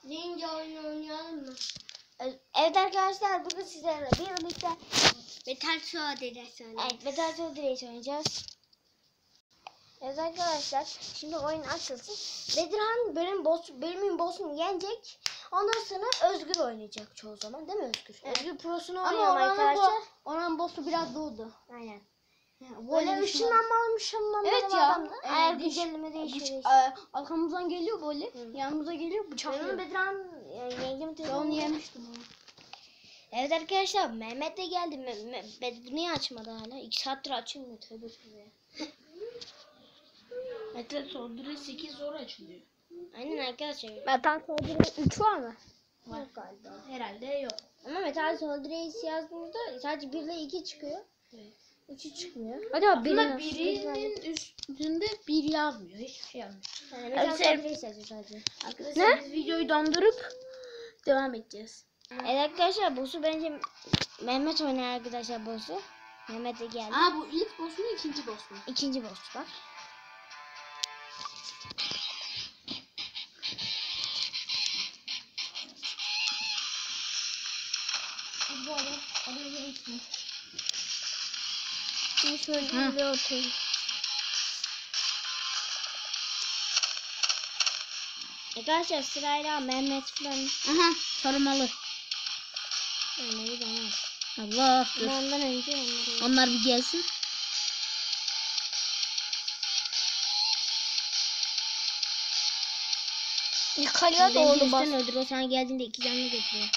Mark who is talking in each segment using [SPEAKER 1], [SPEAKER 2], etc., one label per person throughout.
[SPEAKER 1] Ninja oyunu oynayalım mı?
[SPEAKER 2] Evet arkadaşlar, bugün sizlerle birlikte
[SPEAKER 1] Metal Suat Edesi oynayalım.
[SPEAKER 2] evet, Metal Soldier oynayacağız. Evet arkadaşlar, şimdi oyun açılsın. Bedirhan bölümün boss'unu yenecek. Ondan sonra Özgür oynayacak çoğu zaman, değil mi Özgür?
[SPEAKER 1] Evet.
[SPEAKER 2] Özgür prosunu
[SPEAKER 1] Ama
[SPEAKER 2] oynuyor arkadaşlar.
[SPEAKER 1] oranın boss'u biraz doğdu.
[SPEAKER 2] Aynen.
[SPEAKER 1] Böyle
[SPEAKER 2] Böyle ışınlanmalı
[SPEAKER 1] Evet ya.
[SPEAKER 2] adamda. Eğer güncelleme değişiyor.
[SPEAKER 1] Arkamızdan geliyor böyle.
[SPEAKER 2] Hı.
[SPEAKER 1] Yanımıza geliyor bıçaklıyor.
[SPEAKER 2] Benim Bedirhan yengem
[SPEAKER 1] Ben
[SPEAKER 2] telefonu
[SPEAKER 1] onu yemiştim.
[SPEAKER 2] Evet arkadaşlar, Mehmet de geldi. Bunu niye açmadı hala? 2 saattir açılmıyor. Tövbe tövbe.
[SPEAKER 1] Metal Suat 8 zor açılıyor.
[SPEAKER 2] Aynen arkadaşlar.
[SPEAKER 1] Metal Suat 3 var mı?
[SPEAKER 2] Var galiba.
[SPEAKER 1] Herhalde yok.
[SPEAKER 2] Ama Metal Soldier yazdığımızda sadece 1 ile 2 çıkıyor.
[SPEAKER 1] Evet.
[SPEAKER 2] 3'ü çıkmıyor.
[SPEAKER 1] Acaba birinin üstünde bir yazmıyor. Hiçbir şey yazmıyor.
[SPEAKER 2] Yani Metal Soldier yazıyor sadece.
[SPEAKER 1] Arkadaşlar biz videoyu dondurup devam edeceğiz.
[SPEAKER 2] Evet arkadaşlar, boss'u bence Mehmet oynar arkadaşlar boss'u. Mehmet de geldi.
[SPEAKER 1] Bu ilk boss mu ikinci boss mu?
[SPEAKER 2] İkinci boss var.
[SPEAKER 1] Bu araya geçmiş.
[SPEAKER 2] Şimdi şöyle bir ortaya. Arkadaşlar sırayla Mehmet falan.
[SPEAKER 1] Aha sarmalı.
[SPEAKER 2] Mehmet'i bana.
[SPEAKER 1] Allah dur.
[SPEAKER 2] Ama ondan önce onları.
[SPEAKER 1] Onlar bir gelsin.
[SPEAKER 2] Yukarıya doğru bas. Öldür, o sana geldiğinde 2 canlı getiriyor.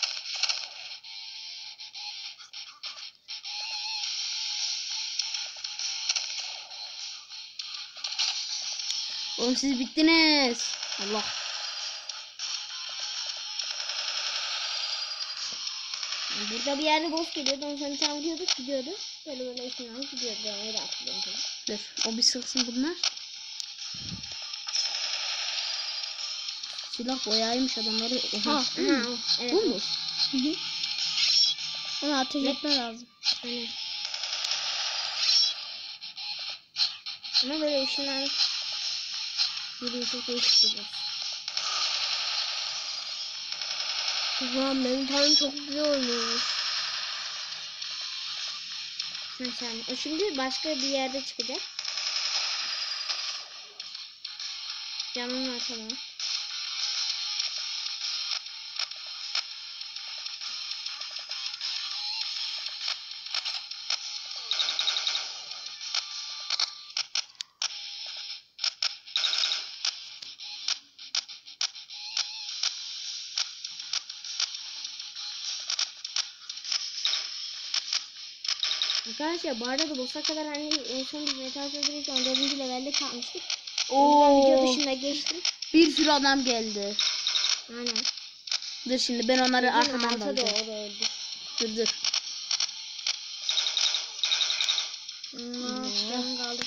[SPEAKER 1] Oğlum siz bittiniz. Allah.
[SPEAKER 2] Burada bir yerde boss geliyordu. Ondan sonra tam vuruyorduk, gidiyordu. Böyle üstünden gidiyordu. Ben öyle hatırlıyorum tabii.
[SPEAKER 1] Dur o bir sıksın bunlar. Silah boyaymış adamları. Oha.
[SPEAKER 2] Evet.
[SPEAKER 1] Bu mu? Onu ateş etme lazım.
[SPEAKER 2] Aynen. Ama böyle ışınlanıp yürüyor, çok değişik bir boss.
[SPEAKER 1] Ulan benim tanrım çok güzel oynuyormuş.
[SPEAKER 2] Mesela o şimdi başka bir yerde çıkacak. Canım var, tamam. Arkadaşlar bu arada boss'a kadar hani en son biz Metal Soldier 14. levelde kalmıştık. Ben video dışında geçtim.
[SPEAKER 1] Bir sürü adam geldi.
[SPEAKER 2] Aynen.
[SPEAKER 1] Dur şimdi ben onları arkadan
[SPEAKER 2] Alta da
[SPEAKER 1] dalacağım.
[SPEAKER 2] o da öldü.
[SPEAKER 1] Dur.
[SPEAKER 2] Canım kaldı.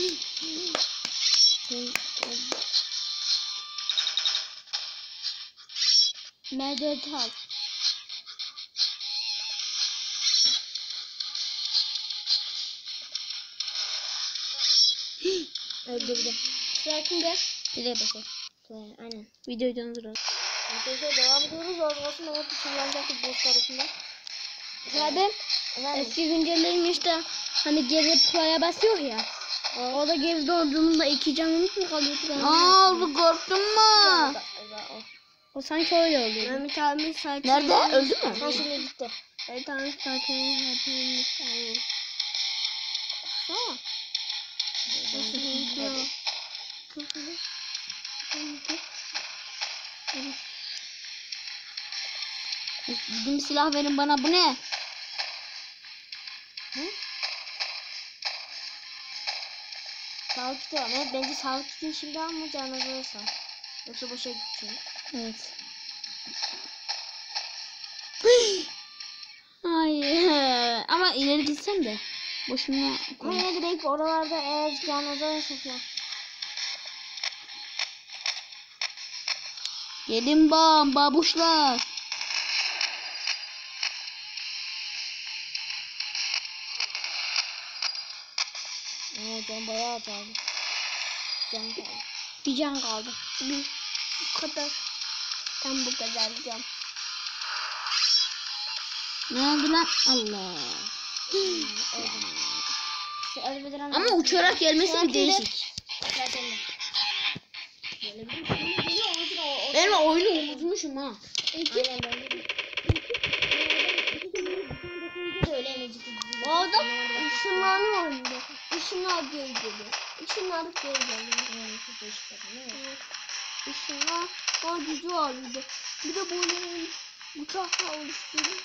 [SPEAKER 1] Medet al.
[SPEAKER 2] Öldürdü. Sıra kimde? Dileğe basın. Aynen.
[SPEAKER 1] Videoyu donduralım.
[SPEAKER 2] Arkadaşlar devam ediyoruz. Az kalsın Mehmet kullanacak bir boss tarafında.
[SPEAKER 1] Hadi. Eski güncellemişte hani geri play'a basıyor ya. O da geri doğduğunda 2 canımız mı kalıyor? Oldu korktun mu? O sanki öyle oluyor.
[SPEAKER 2] Mehmet abi sakin.
[SPEAKER 1] Nerede? Öldü mü?
[SPEAKER 2] Ha, şimdi gitti.
[SPEAKER 1] Evet abi sakin. Gidin silah verin bana, bu ne?
[SPEAKER 2] Sağlık kiti var. Evet, bence sağlık kitini şimdi alma, canlı sağ. Yoksa boşa gidecek.
[SPEAKER 1] Evet. Hayır. Ama ileri gitsem de. Boşuna.
[SPEAKER 2] Ama yine de belki oralarda eğer canlı olursa.
[SPEAKER 1] Gelin babuşlar.
[SPEAKER 2] Can bayağı azaldı. Can kaldı.
[SPEAKER 1] Bir can kaldı. Bu kadar. Tam bu kadar can. Ne oldu lan? Allah. Ama uçarak gelmesi bir değişik. Ben oyunu unutmuşum ha.
[SPEAKER 2] Aynen ben de.
[SPEAKER 1] O adam ışınlanma oyunda. Işınlar geri geliyor. Işınlanıp geri geliyor. Işınlar gücü var bir de. Bir de böyle uçakla oluşturuyor.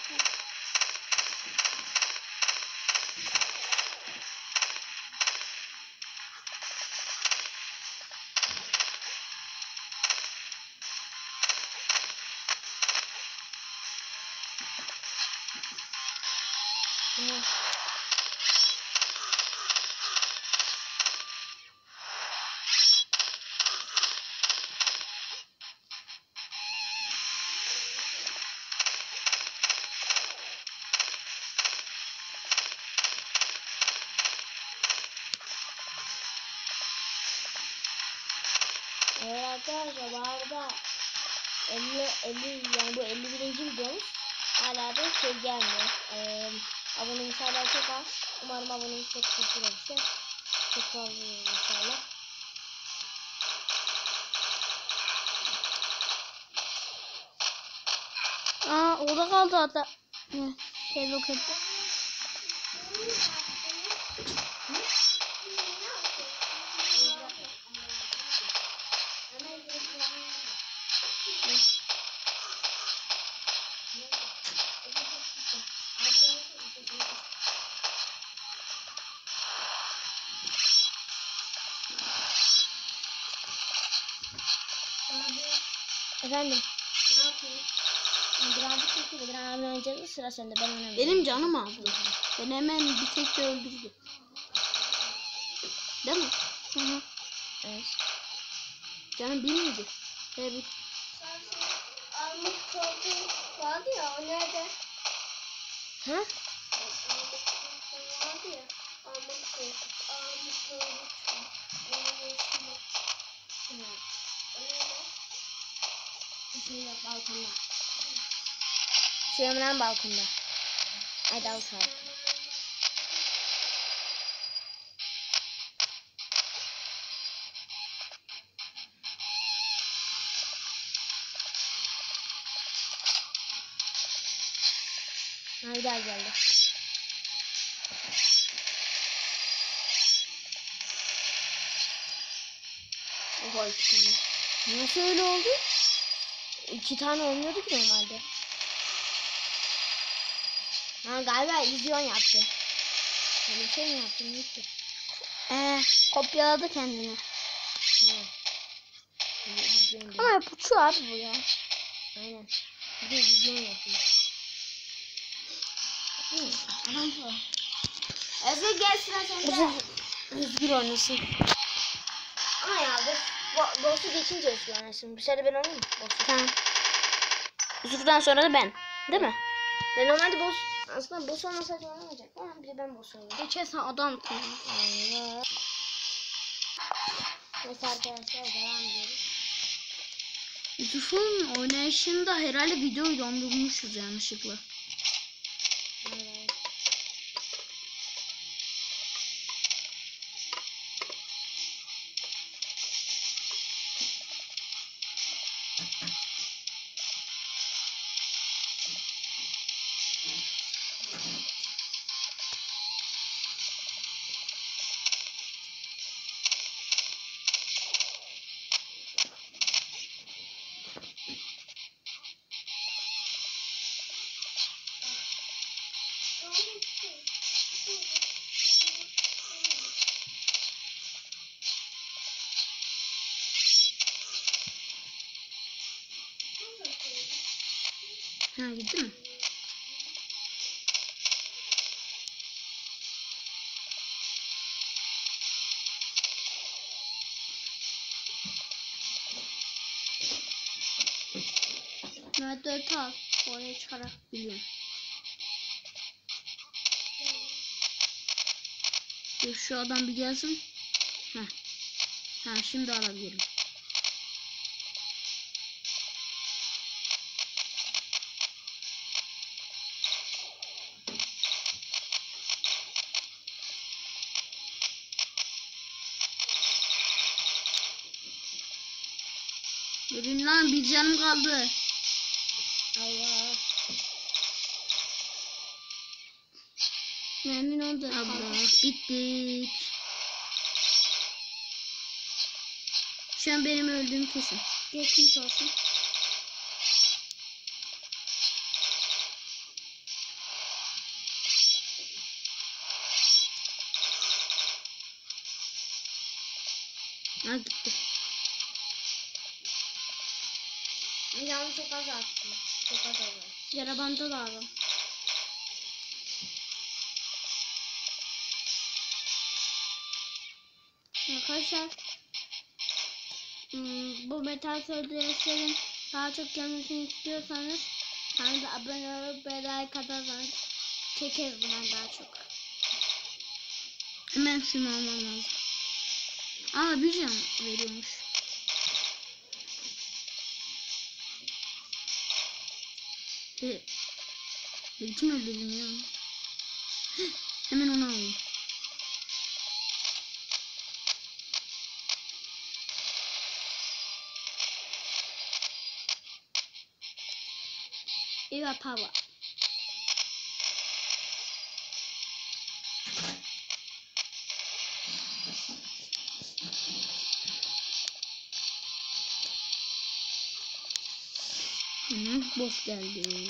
[SPEAKER 2] Evet arkadaşlar bu arada 50 yani bu 51. videomuz hala da şey gelmiyor. Abonemiz hala çok az. Umarım abonemiz çok olursa çok fazla olur inşallah.
[SPEAKER 1] Orada kaldı hatta. Şey rokette.
[SPEAKER 2] Efendim. Ne yapayım? Birazcık bekle. Ben abim oynayacağız. Sıra sende. Ben oynamıyorum.
[SPEAKER 1] Benim canım aldı. Ben hemen bir tek de öldürdü. Değil mi? Hı hı.
[SPEAKER 2] Evet.
[SPEAKER 1] Canım bir miydi? Evet.
[SPEAKER 2] Almış koltuğu vardı ya, o nerede? Ha? Vardı ya. Almış koltuğu. Balkonda. Süleyman'ın balkonda. Hadi al sana. Bir daha geldi.
[SPEAKER 1] Oha 2 tane.
[SPEAKER 2] Nasıl öyle oldu? 2 tane olmuyordu ki normalde. Galiba illüzyon yaptı. Böyle şey mi yaptı?
[SPEAKER 1] Kopyaladı kendini.
[SPEAKER 2] İllüzyon
[SPEAKER 1] Ama hep uçuyor abi bu ya.
[SPEAKER 2] Aynen. Bir de illüzyon yapıyor.
[SPEAKER 1] Anam bu.
[SPEAKER 2] Özgür gel sıra sende.
[SPEAKER 1] Özgür oynasın.
[SPEAKER 2] Ama ya boss'u geçince Özgür oynasın. Bir sefer ben oynayayım mı? Boss'u.
[SPEAKER 1] Tamam. Yusuf'tan sonra da ben. Değil mi?
[SPEAKER 2] Ben normalde aslında boss olmasaydı oynamayacak ama bir de ben boss oynayayım.
[SPEAKER 1] Geçersen adam kim?
[SPEAKER 2] Neyse arkadaşlar devam ediyoruz.
[SPEAKER 1] Yusuf'un oynayışında herhalde videoyu dondurmuşuz yanlışlıkla.
[SPEAKER 2] Evet.
[SPEAKER 1] Ha gitti mi? Nerede tal? Oraya çıkarak biliyorum. Dur şu adam bir gelsin. Heh. Ha şimdi alabilirim. Ölün lan, bir canım kaldı.
[SPEAKER 2] Allah.
[SPEAKER 1] Memnun oldum. Abla bittik. Şu an benim öldüğüm kesin. Geçmiş olsun. Ha gitti.
[SPEAKER 2] Canım çok az attım. Çok az oldu.
[SPEAKER 1] Yara bandı lazım. Arkadaşlar bu metal sözleşlerin daha çok gelmesini istiyorsanız kanalımıza abone olup ve like atarsanız çekeriz bundan daha çok. Hemen şunu almam lazım. Aa bir can veriyormuş. Kim öldürdüm ya? Hemen onu alayım. Eva power. Boss geldi.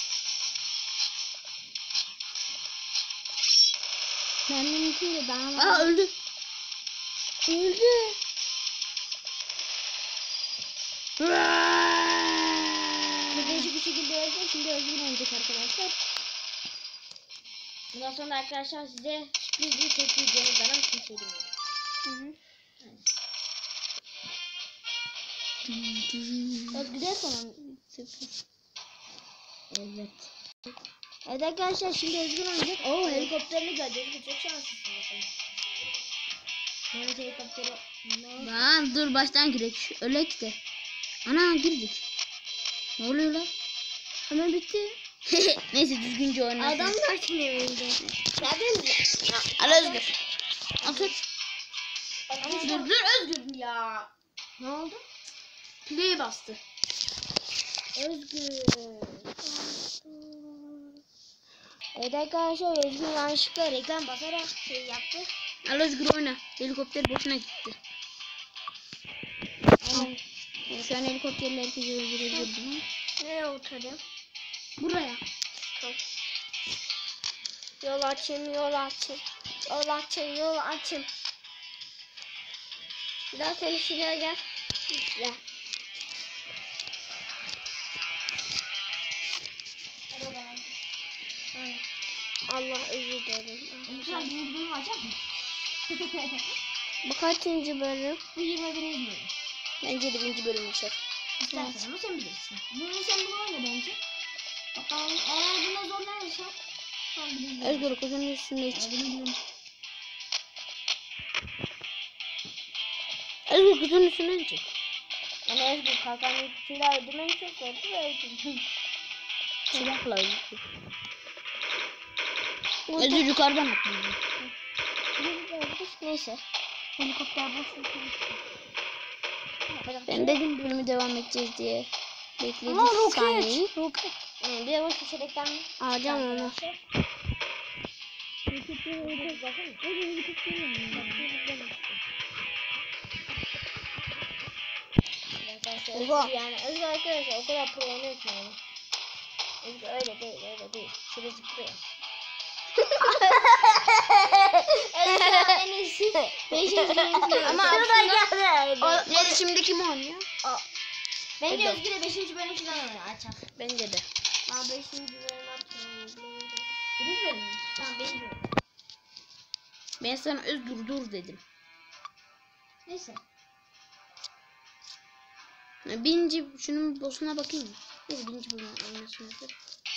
[SPEAKER 1] Benim için de daha var. Aa öldü. Öldü. Değişik bir şekilde öldü. Şimdi özgür oynayacak arkadaşlar.
[SPEAKER 2] Bundan sonra arkadaşlar size sürpriz bir çekeceğimiz zaman kimse bilmiyor.
[SPEAKER 1] Özgür'e sonra sürpriz. Evet. Evet arkadaşlar şimdi Özgür oynayacak.
[SPEAKER 2] Oo helikopterini göreceğiz. Çok şanslısın. Mehmet helikopteri.
[SPEAKER 1] Lan dur baştan girek. Ölek de. Ana girdik. Ne oluyor lan? Hemen bitti. Neyse düzgünce oynasın.
[SPEAKER 2] Adamlar kim evinde?
[SPEAKER 1] Al Özgür. Atır.
[SPEAKER 2] Dur Özgür ya. Ne oldu?
[SPEAKER 1] Play'e bastı.
[SPEAKER 2] Özgür. Evet arkadaşlar Özgür yanlışlıkla reklam basarak şey yaptı.
[SPEAKER 1] Al Özgür oyna. Helikopter boşuna gitti.
[SPEAKER 2] Aynen.
[SPEAKER 1] Şu an helikopterleri öldürebilirdim.
[SPEAKER 2] Nereye oturayım?
[SPEAKER 1] Buraya.
[SPEAKER 2] Yol açayım, yol açayım. Yol açayım, yol açayım. Bir daha seni şuraya gel. Gel. Allah özür dilerim.
[SPEAKER 1] Sen birinci bölümü açar mısın?
[SPEAKER 2] Bu kaçıncı bölüm?
[SPEAKER 1] Bu 21. bölüm.
[SPEAKER 2] Bence de birinci bölüm açar.
[SPEAKER 1] İstersen ama sen bilirsin. Sen bunu oyna bence. Bakalım eğer buna zorlanırsan sen bilirsin.
[SPEAKER 2] Özgür kuzunun üstünde hiç. Özgür kuzunun üstünden çık. Yani Özgür kalkanın silah öldürmeyi çok zordu ve öldürdüm. Silahla öldürdüm.
[SPEAKER 1] Özür yukarıdan atlayacağım.
[SPEAKER 2] Neyse.
[SPEAKER 1] Helikopter boş.
[SPEAKER 2] Ben dedim bölümü devam edeceğiz diye. Bekledik
[SPEAKER 1] Ama roket.
[SPEAKER 2] saniyeyi.
[SPEAKER 1] Roket.
[SPEAKER 2] Bir de boş düşerekten alacağım onu.
[SPEAKER 1] Oha.
[SPEAKER 2] Yani Özgür arkadaşlar o kadar pro oynuyor ki yani. Özgür öyle değil, öyle değil. Şurada zıplıyor. Özgür en iyisi. Ama aslında
[SPEAKER 1] Neyse şimdi kim oynuyor?
[SPEAKER 2] bence Özgür'e 5. bölüm falan oynar açar.
[SPEAKER 1] Bence de.
[SPEAKER 2] Aa 5. bölüm açar. Birinci bölüm mü? Tamam 5. bölüm.
[SPEAKER 1] Ben sana Özgür dur dedim.
[SPEAKER 2] Neyse.
[SPEAKER 1] Birinci şunun boss'una bakayım mı? Neyse birinci bölüm oynasınızdır.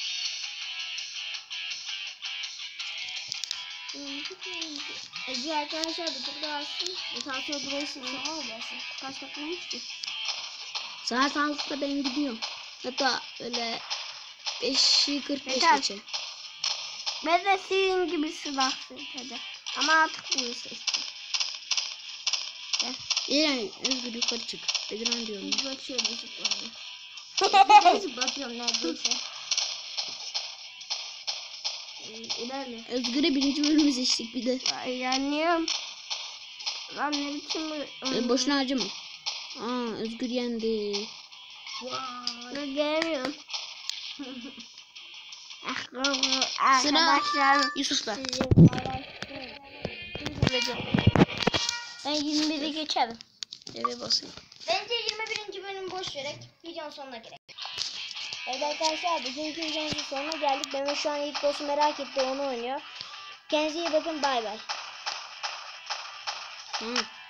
[SPEAKER 2] Özgür arkadaşlar bir tur daha açsın. Mutasyon burası
[SPEAKER 1] Sağ olasın. Kaç dakika olmuş ki? Saat 6'da ben gidiyorum. Hatta öyle 5'i 45
[SPEAKER 2] Yeter.
[SPEAKER 1] geçelim.
[SPEAKER 2] Ben de sizin gibi silah tadı. Ama artık bunu seçtim. Gel.
[SPEAKER 1] İlan Özgür yukarı çık. Bedirhan diyorum.
[SPEAKER 2] Bak şöyle zıplıyorum. Zıplatıyorum neredeyse. İlerle.
[SPEAKER 1] Özgür'e birinci bölümü seçtik bir de.
[SPEAKER 2] Ay yanıyorum. Lan ne biçim bu?
[SPEAKER 1] Boşuna harcama. Aa Özgür yendi.
[SPEAKER 2] Vay. Gelemiyorum. Arkadaşlar.
[SPEAKER 1] Yusuf'ta.
[SPEAKER 2] Ben 21'i geçerim.
[SPEAKER 1] Eve basayım.
[SPEAKER 2] Bence 21. bölümü boş vererek videonun sonuna girelim. Evet arkadaşlar bugünkü videomuzun sonuna geldik. Mehmet şu an ilk boss'u merak etti, onu oynuyor. Kendinize iyi bakın, bay bay.
[SPEAKER 1] Hı.